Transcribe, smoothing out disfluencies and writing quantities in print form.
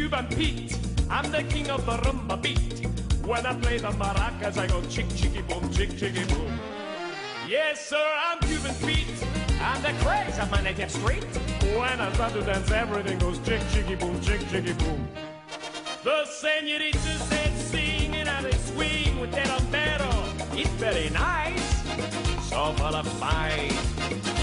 Cuban Pete. I'm the king of the rumba beat. When I play the maracas, I go chick, chicky, boom, chick, chicky, boom. Yes, sir, I'm Cuban Pete. I'm the craze of my native street. When I start to dance, everything goes chick, chicky, boom, chick, chicky, boom. The senoritas, they sing and how they swing with their sombrero. It's very nice, so full of spice.